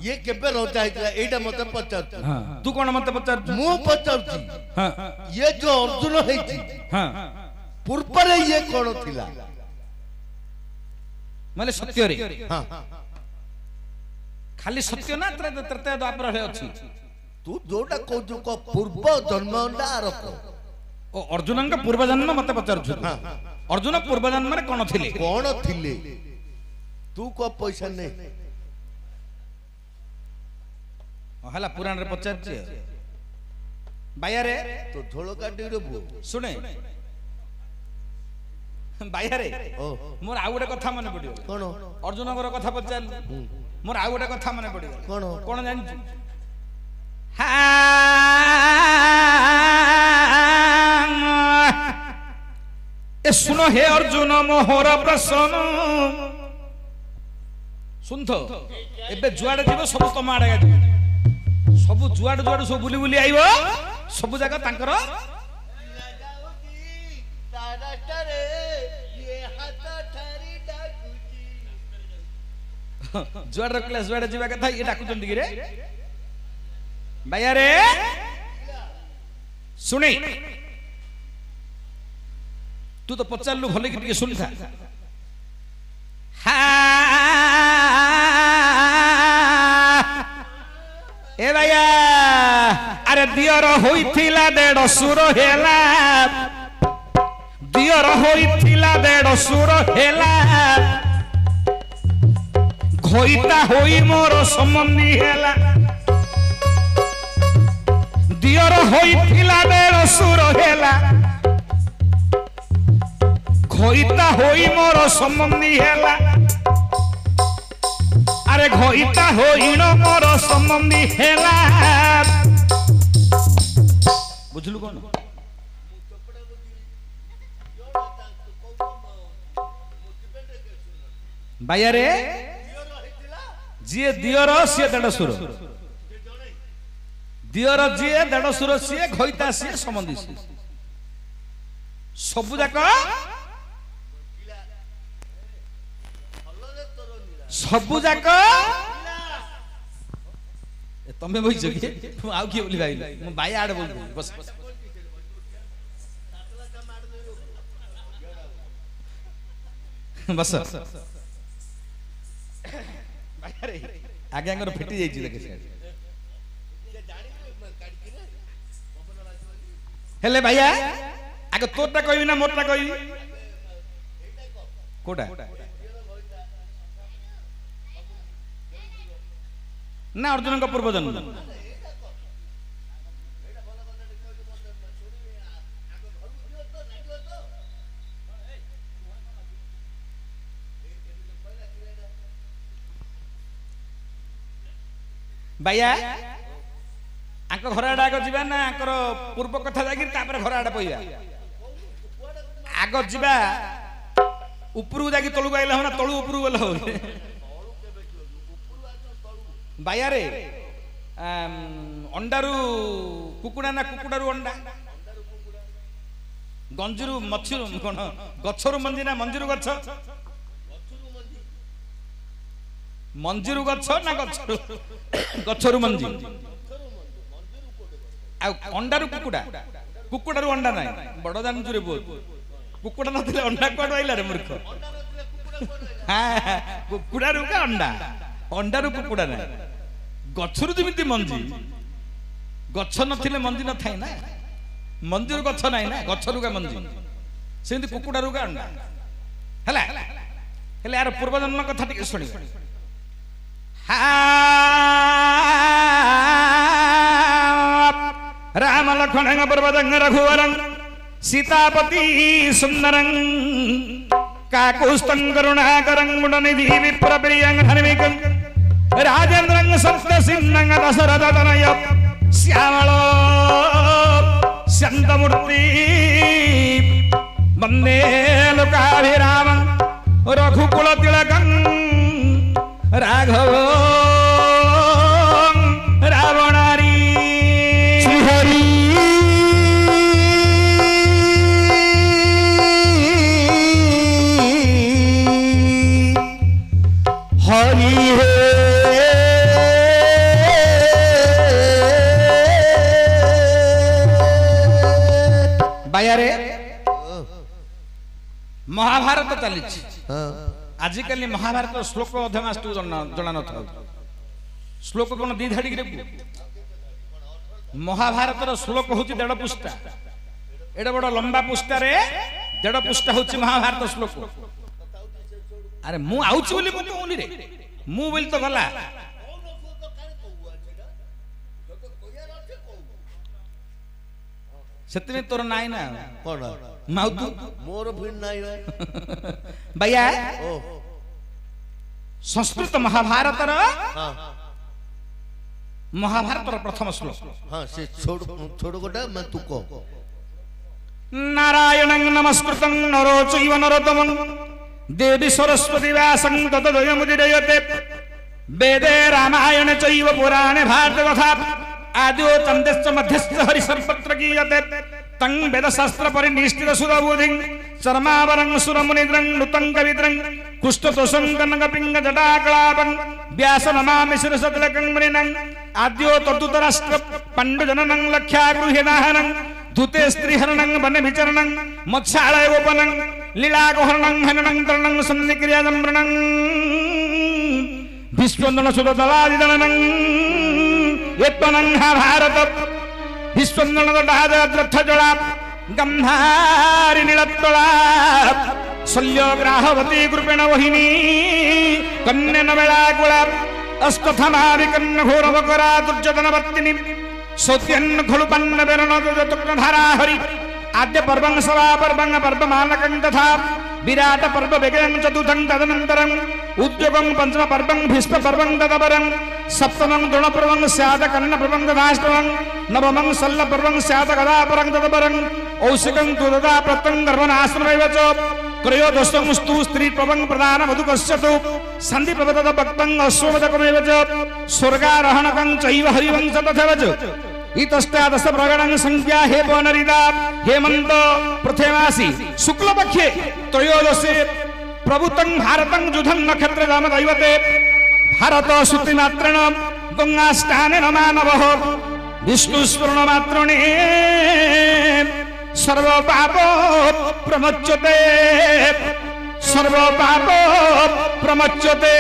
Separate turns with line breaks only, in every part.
ये केबे रचा है एटा मते पचार
हां तू कोन मते पचार
मु पचार हां ये जो अर्जुन है
हां
पूर्व रे ये कोन थिला
माने सत्य रे
हां
खाली सत्य ना त्रेता द्वापर रे अछि
तू जोटा को जो को पूर्व जन्म आरोप
ओ अर्जुन का पूर्व जन्म मते पचार छु अर्जुन पूर्व जन्म रे कोन थिले
तू को पैसा ने
हला पुराण रे पचार छ बाया रे
तो झोल काटी रे बो
सुने बाया रे मोर आ गोटे कथा मने पडियो
कोन
अर्जुन गर कथा पचार मोर आ गोटे कथा मने पडियो
कोन
कोन जानि ए सुनो हे अर्जुन मोहर प्रश्न सुन तो एबे जुआडे जीव सब तम आडे सब जुआड जुआड सब बुली बुली आइबो सब जगह तांकर जुआड क्लास जुआड जीवा कथा ये डाकु चंदी रे बाया रे सुनी तू तो पचारलु भले कि सुन था ए भैया अरे दियर होइथिला 150 हेला दियर होइथिला 150 हेला घोइता होई मोर संबंधी हेला दियर होइथिला 150 हेला घोइता होई मोर संबंधी हेला अरे घोइता होई न मोर संबंधी हेला बुझलु कोन बाया रे जी दियर सी 150 दियर जी 150 सी घोइता सी संबंधी सी सब जाक सबु जाक तमे बोल कि आउ किए बोली भाई मु भाई आड़े बोल बस बस आगे आंगर फिटी जाई छी देखे हेले भैया आगे तोरटा कहबी ना मोरटा कहबी कोटा ना अर्जुन का पूर्व जन्म भैया आंक घर आड़े आग जीवा ना आंकर पूर्व कथा जागिर तापर घर आड़े पइबा आग जीवा उपरु जागी तळु आइला ना तळु उपरु गला हो बाया रे अंडारू कुकुड़ा ना कुकुड़ारू अंडा गंजीरू मच्छरू कोन गछरू मंजी ना मंजीरू गछ मंजीरू गछ ना गछरू गछरू मंजी आ अंडारू कुकुड़ा कुकुड़ारू अंडा नाही बड़ जानजु रे बहुत कुकुड़ा नथिले अंडा कोड आइला रे मूर्ख हां कुकुड़ारू का अंडा अंडारू कुकुड़ा ना गछरू जमिति मंजी गछ नथिले मंजी न थाई ना मंजीर गछ नाही ना गछरू का मंजी सेंति कुकुड़ारू का अंडा हला हेले यार पूर्व जन्म कथा टिके सुनी राम लक्ष्मण प्रभदंग रघुवरं सीतापति सुंदरं काकुस्तं करुणाकरं मुडनिधि विप्रप्रियं हनुमिकं राजेन्द्रं सप्तसिंहं दशरथतनय श्यामल शान्तमूर्ति वन्दे लोकाभिरामं रघुकुलतिलकं राघव रावणारी हरि हरि हे महाभारत चली
हाँ
आजिकल महाभारत श्लोक अधमाष्टु जना न श्लोक कौन दी धाड़ी महाभारत श्लोक हूँ 1.5 पृष्ठा एडे बड़ लंबा पृष्ठा 1.5 पृष्ठा हूँ महाभारत श्लोक अरे मु आउची बोली मु कहूनी रे मु बोली तो गला सेतमे तोर नाई ना
कौन
माउतु
मोर फिर नाई रे
भैया
ओ
संस्कृत महाभारत
हाँ
महाभारत प्रथम श्लोक
हाँ से छोड़ गोटा मैं तू को
नारायणं नमस्कृतं नरो चैव नरोत्तमं देवी सरस्वती व्यासं ततो जयमुदीरयते वेदे रामायणे चैव पुराणे भारतकथा आद्यो छन्दश्च मध्यश्च हरिसर्वत्र गीयते तं वेदशास्त्र परिनिष्ठित सुरबुधिं चर्मावरं सुरमुनिद्रं नृतं कविद्रं कुष्ठतोषं कनकपिङ्ग जटाकलापं व्यासनमामि शिरसतिलकं मुनिनं आद्यो तद्दूतराष्ट्र पाण्डुजननं लक्ष्यागृह्यदाहनं धूते स्त्रीहरणं वनविचरणं मत्स्यालयोपनं लीलागोहरणं हननं तरणं सन्निक्रियाजम्रणं विश्वन्दन सुरदलादिदलनं यत्पनं भारत विश्वन्दन दडाद्रथजला गन्धारि नीलत्तला शल्यग्राहवती कृपेण वहिनी कन्यन वेलाकुला अस्तथमाविकन्न घोरवकरा दुर्जनवत्तिनी सौत्यन्न खलुपन्न बेरण तुक्नधारा हरि आद्य पर्वं सभा पर्वं पर्वमानकं तथा विराट पर्व वेगं चतुर्थं तदनन्तरं उद्योगं पंचम पर्वं भीष्म पर्वं तदपरं सप्तमं द्रोण पर्वं स्यात् कर्ण पर्वं तदाष्टमं नवमं शल्य पर्वं स्यात् गदापरं तदपरं औषिकं तु तदा प्रत्यं गर्भनाश्रमेव च क्रयोदशं स्तु स्त्री पर्वं प्रदान मधुकस्यतु सन्धि प्रवदत भक्तं अश्वमदकमेव च स्वर्गारोहणकं चैव हरिवंश तथैव च इतष्टादश प्रगणं संख्या हे पौनरिदा हेमंत प्रथमासी शुक्लपक्षे त्रयोदशे प्रभुतं भारतं जुधं नक्षत्र नाम दैवते भारत श्रुतिमात्रेण गंगाष्टानेन मानवः विष्णुस्मरणमात्रेण सर्वपाप प्रमुच्यते सर्वपाप प्रमुच्यते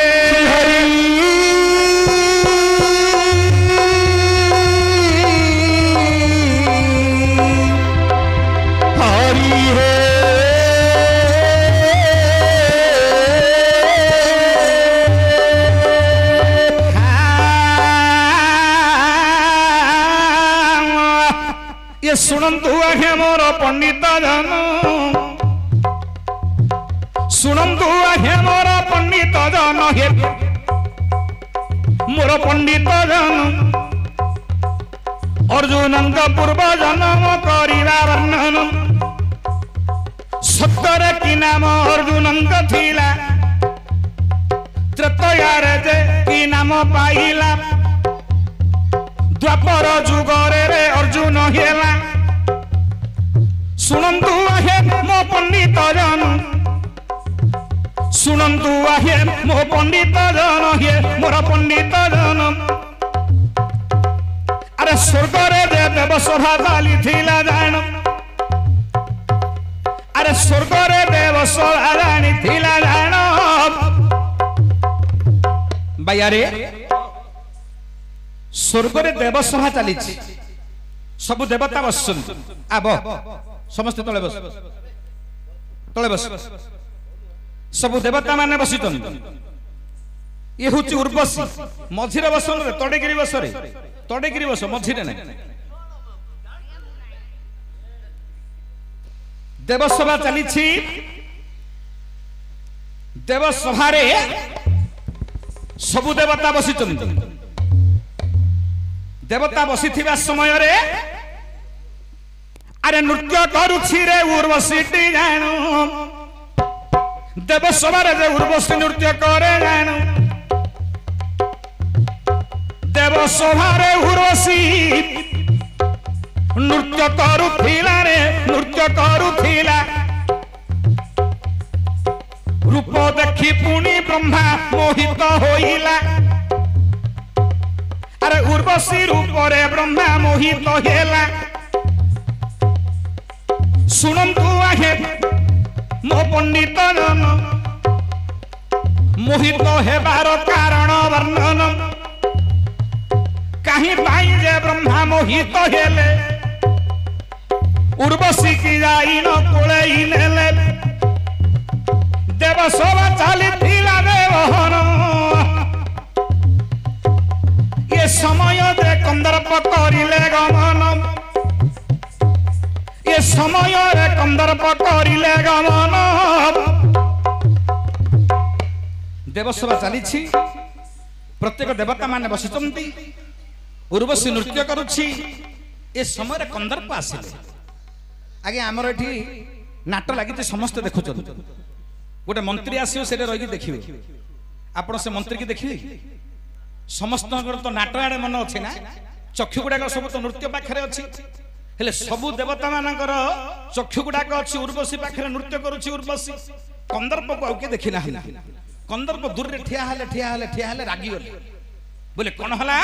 शुणन्तु हे मोर पंडित जन शुणन्तु हे मोर पंडित जन हे मोर पंडित जन अर्जुनंक पूर्व जन्म करिवा वर्णन सत्तर कि नाम अर्जुनंक थिला त्रेतयारे जे कि नाम पाइला द्वापर जुगरे रे अर्जुन हेला शुणन्तु हे मो पंडित जन शुणन्तु हे मो पंडित जन हे मोर पंडित जन अरे स्वर्ग रे देव सभा चाली थिला जान अरे स्वर्ग रे देव सभा जानी थिला जान भैया रे स्वर्ग रे देव सभा चली सब देवता बसन आब समस्त तले बस सब देवता माने बसी ये हूँ उर्वशी मझिरे बसन रे तड़ेगिरी बस मझिरे नहीं देवसभा चली देवसभा रे सबु देवता बसी देवता बसी समय रे अरे नृत्य करुछि रे उर्वशी जानु देवसभा रे उर्वशी नृत्य करे जानु देवसभा रे उर्वशी नृत्य करुथिला रे नृत्य करुथिला रूप देखि पुणी ब्रह्मा मोहित होइला अरे उर्वशी रूप रे ब्रह्मा मोहित हेला शुणन्तु हे मो पंडित जन मोहित हेबार कारण वर्णन कहीं पाई जे ब्रह्मा मोहित हेले उर्वशी की जाई न कोले नेले देव सब चली देवहन ये समय दे कंदर्प करिले गमन ये समय रे कंदर्प करिले गमन देवसभा चली प्रत्येक देवता माने बसिचंती उर्वशी नृत्य करुछि ए समय कंदर्प आसिले आगे आमर एठी नाट लगी समस्त देखुं गोटे मंत्री आसो से रही देखिए आप से मंत्री की देखिए समस्त तो नाट आड़े मन अच्छे ना चक्षु गुड़ाक सब तो नृत्य पाखे अच्छी हेले सबु देवता मानकर चक्षु गुड़ाक अच्छी उर्वशी पाखे नृत्य करुच्ची उर्वशी कंदर्प को आउ किए देखी ना कंदर्प दूर रे ठिया हेले रागी गले बोले कौन हला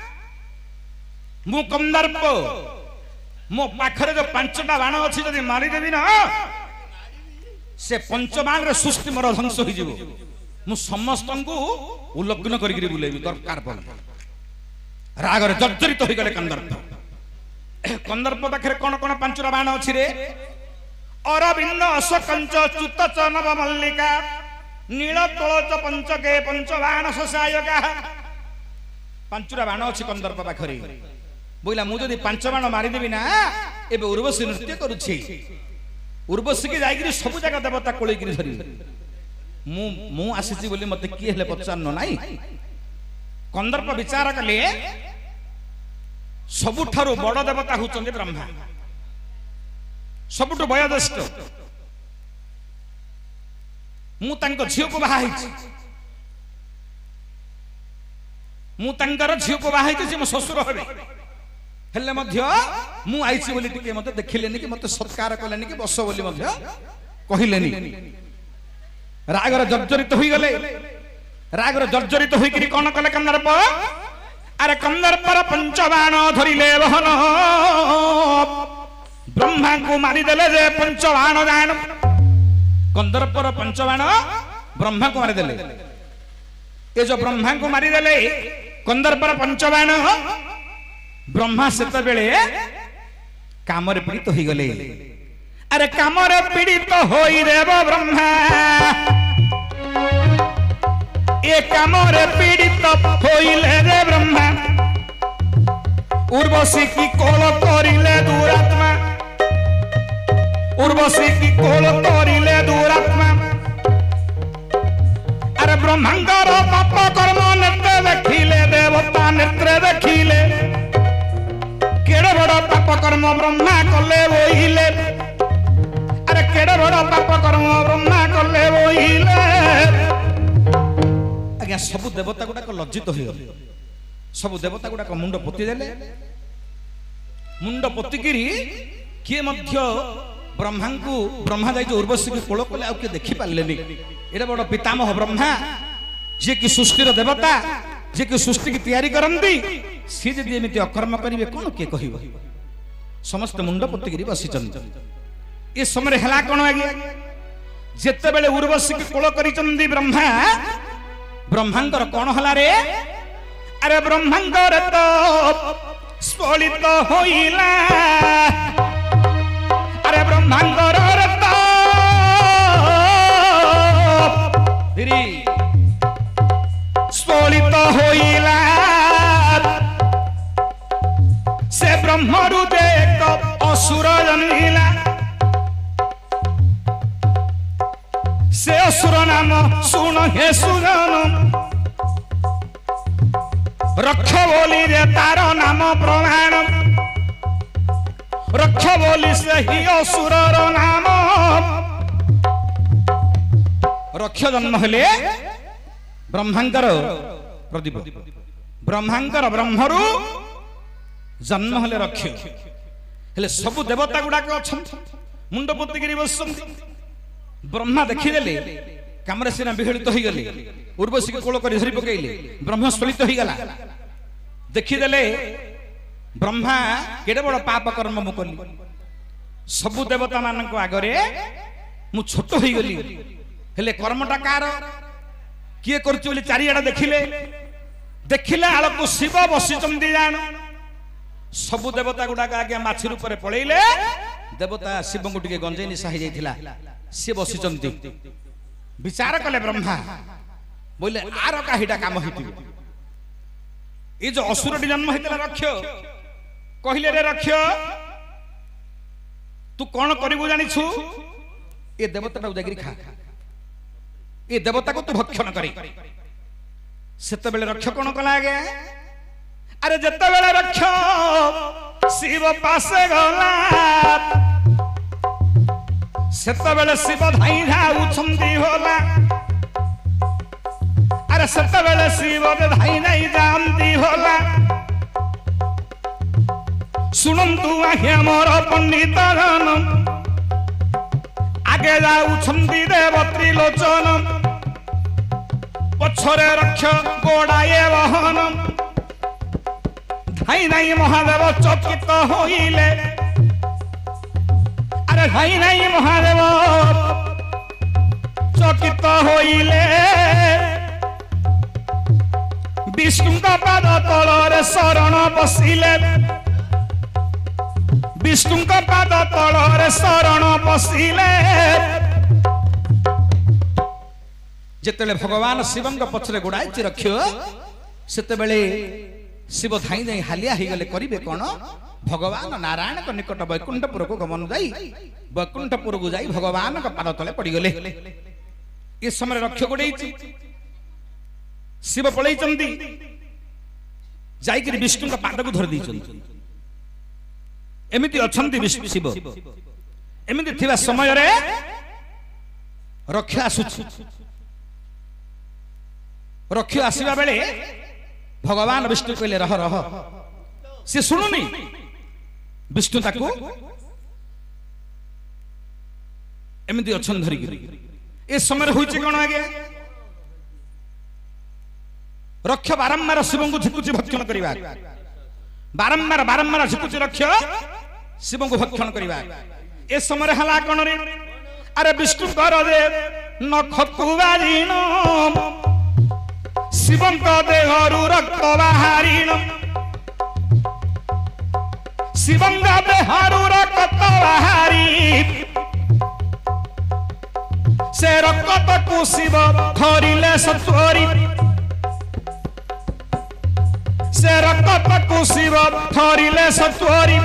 मु कंदर्प मो पाखरे जो 5टा बाण अच्छी जदि मारिदेवी ना से पंचबाण रे सृष्टि मोर ध्वंस हो जीवो मु समस्त को उल्लग्न करिगिरी बुलेबी दरकार पड़ राग रे जर्जरित हो गले कंदर्प पाखरे कोन कोन 5टा बाण अछि रे अरविंद अशोकंच च्युत चनव मल्लिका नील तोलच पंचके पंचबाण ससायका 5टा बाण अछि कंदर्प पाखरे बोला मु जदि 5 बाण मारिदेबी ना एबे उर्वशी नृत्य करूछि उर्वशी की जाइगिरी सब जगह देवता कोळेगिरी धरि मु आसीछि बोली मते की हेले पचारनो नाही कंदर्प विचार कले सबुठारु बड़ देवता हुचंदे ब्रह्मा सबुठु वयोज्येष्ठ मु तांको झियो को बाहा हिछि मु तांकर झियो को बाहा हिछि मो ससुर हेबे हेले मध्य मु आइछि बोली टिके मते देखिलेनी कि मते सत्कार कलेनी कि बस बोली मध्य कहिलेनी रागर जर्जरित होई गले रागर जर्जरित होई कि कोन कले कंदर्प अरे कंदर्पर 5 बाण धरिले बहन ब्रह्मा को मारी देले जे 5 बाण जान कंदर्पर 5 बाण ब्रह्मा को मारी देले ए जो ब्रह्मा को मारी देले कंदर्पर 5 बाण ब्रह्मा सेत बेले काम रे पीड़ित होई गले अरे काम रे पीड़ित होई देव ब्रह्मा ए काम रे पीड़ित होइले रे ब्रह्मा उर्वशी की कोल करिले दुरात्मा उर्वशी की कोल करिले दुरात्मा अरे ब्रह्मांगर पाप कर्म नेत्र देखिले देवता नेत्र देखिले केड़े बड़ पाप कर्म ब्रह्मा कले बोइले अरे केड़े बड़ पाप कर्म ब्रह्मा कले बोइले आज्ञा सब देवता गुडा लज्जित हो सब देवता गुडा मुंड पोती देले मुंड पोतिकिरी किए मध्य ब्रह्मा को ब्रह्मा जाई उर्वशी की कोल कले आ देखि पारलेनी एडा बड़ पितामह ब्रह्मा जे कि सृष्टिर देवता जे कि सृष्टि की तैयारी करंती सी जदि एमिति अकर्म करिवे कोन के कहिबो समस्त मुंड पोतिकिरी बसिचंत ए समय हला कोन आगे जेते बेले उर्वशी की कोल करिचंदी ब्रह्मा ब्रह्मांकर कौन हला रे अरे ब्रह्मांकर तो स्फलित होइला अरे ब्रह्मांकर तो स्फलित होइला से ब्रह्मरु देख असुर जन्मिला से असुर नाम सुन हे सुजन रक्ष बोली रे तार नाम प्रमाण रक्ष बोली से ही असुर नाम रक्ष जन्म हेले ब्रह्मांकर प्रदीप ब्रह्मांकर ब्रह्मरु जन्म हेले रक्ष हेले सब देवता गुडाक अछन मुंड पोतिगिरी बसंती ब्रह्मा देखिदेले कामरे सिना विहलित हो गले उर्वशी के कोल कर धरी पकईले ब्रह्म स्फलित हो गला देखिदेले ब्रह्मा केडे बड़ पाप कर्म मु कली सबु देवता मानक आगरे मु छोट हो गली हेले कर्मटा कार किए करछु बोली चारिआडा देखिले देखिले आलोक शिव बसिचंदी जान सबु देवता गुडा आगे माछी रूप में पलैले देवता शिव को टिके गंजे निशा हो जाइथिला सी बसिचंदी विचार कले ब्रह्मा बोले आर काहीटा काम हेतु ये जो असुरटी जन्म हेतला रक्ष कहले रे रक्ष तू कौन करिबु जानिछु ये देवता जागिरी खा ये देवता को तू भक्षण करे सेते बेले रक्ष कौन कला आगे अरे जते बेले रक्ष शिव पासे गला सेते बेले शिव धाई जाउछंदी होला अरे सेते बेले शिव धाई नहीं जानती होला सुनंतु आज्ञा मोर पंडित जन आगे जाउछंदी देवत्री लोचन पछरे रक्ष गोड़ाए वाहन धाई नहीं महादेव चकित होइले अरे धाई नहीं महादेव चकित होइले विष्णु का पाद तलरे शरण बसिले विष्णु का पाद तलरे शरण बसिले जेतेले भगवान शिवंग पछरे गुड़ाई रखियो सेते बेले शिव धाई जाई हालिया ही गले करिवे कोन भगवान नारायण को निकट वैकुंठपुर को गमन जाई वैकुंठपुर को जाई भगवान का पाद तले पड़ी गले ये समय रक्ष गुड़ाई शिव पलई चंदी जाई विष्णु का पाद को धर दी चंदी एमिति अछंती विष्णु शिव एमिति थिबा समय रे रक्षा आसु रक्ष आसीबा बेले भगवान विष्णु कहले रह रह से सुनुनी विष्णु ताकू एमिति अछन धरि ए समय होइचे कोन आगे रक्ष बारंबार शिव को झुकुची भक्षण करिवा बारंबार बारंबार झुकुची रक्ष शिव को भक्षण करिवा ए समय हला कोन रे अरे विष्णु कर दे नख कुवारीनो शिवंक देहरु रक्त बाहरीन शिवंक देहरु रक्त बाहरी से रक्त को शिव धरिले सत्वरी से रक्त को शिव धरिले सत्वरी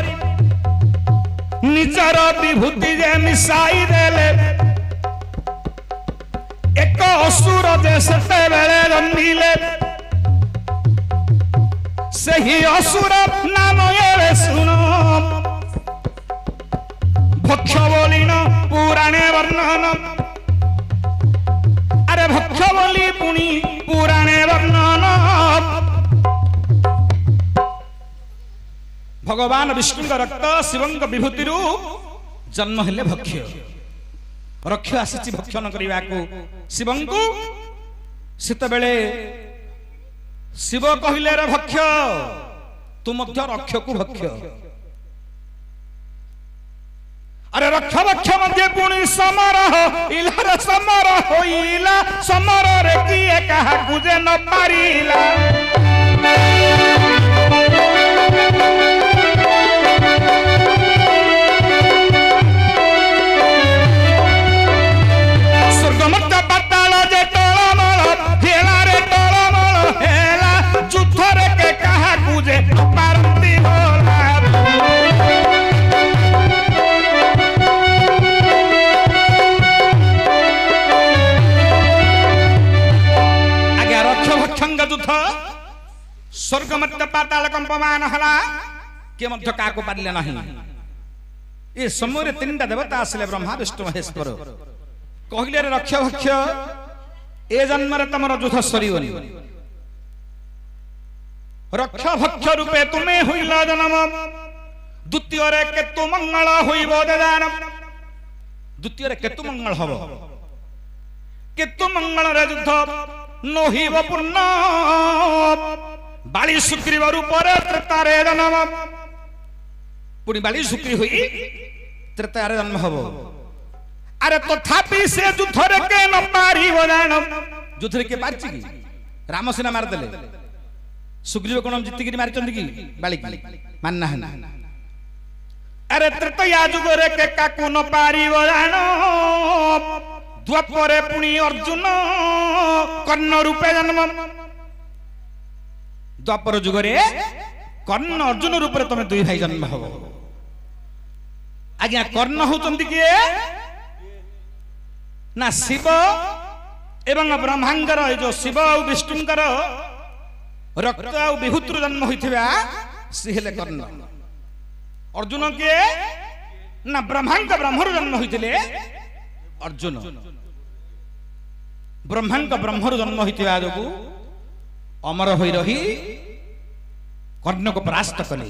निजर विभूति जे मिसाई देले एक असुर देशते बेले रंधिले सही असुर नाम ये सुनो भक्ष बोलिन पुराणे वर्णन अरे भक्ष बोली पुणी पुराणे वर्णन भगवान विष्णु रक्त शिवंग विभूति जन्म हेले भक्ष्य रक्ष आसी भक्षण करने को शिवं को सेते बेले शिव कहले रे भक्ष तू मध्य रक्ष को भक्ष अरे रक्ष भक्ष मध्य पुणी समर इलार समर होइला समर रे किए कहा गुजे न पारिला स्वर्ग मध्य पाताल कंपमान हला के मध्य का को पारले नहीं ए समय तीनटा देवता आसले ब्रह्मा विष्णु महेश्वर कहले रे रक्ष भक्ष ए जन्म रे तमर युद्ध सरीवनी रक्ष भक्ष रूपे तुम्हें हुइला जन्म द्वितीय रे केतु मंगल होइबो दान द्वितीय रे केतु मंगल हबो केतु मंगल रे युद्ध नहिब पूर्ण बाली सुग्रीव रूप त्रेतारे जन्म पुणी बाली सुग्री हुई त्रेतारे जन्म हबो अरे तथापि से युद्धरे के न पारिब जान युद्धरे के पारछि की राम सेना मार देले सुग्रीव कोन जितिगिरी मारि चंदी की बाली की मानना है अरे तृतीया जुगरे के काकु न पारिब जान द्वापरे पुणी अर्जुन कर्ण रूपे जन्म द्वापर जुगरे कर्ण अर्जुन रूपे तुम दुई भाई जन्म हो आज्ञा कर्ण होचंदी किए ना शिव एवं ब्रह्मांगर जो शिव और विष्णुंकर रक्त और विभूतिर जन्म होइथिबा सी हेले कर्ण अर्जुन के ना ब्रह्मांग ब्रह्मर जन्म होइथिले अर्जुन ब्रह्मांग ब्रह्मर जन्म होइथिबा जोगु अमर होई रही कर्ण को परास्त कले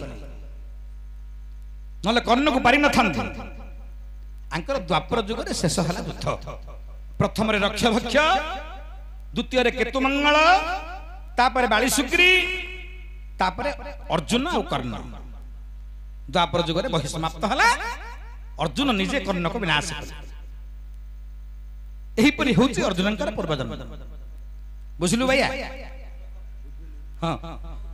नले कर्ण को पारि न थांती आंकर द्वापर जुग रे शेष हला युद्ध प्रथम रे रक्ष भक्ष द्वितीय रे केतु मंगल तापरे बाली सुग्री तापरे अर्जुन और कर्ण द्वापर जुग रे बहि समाप्त हला अर्जुन निजे कर्ण को विनाश कले एही परि होची अर्जुनंकर पूर्व जन्म बुझलु भैया हां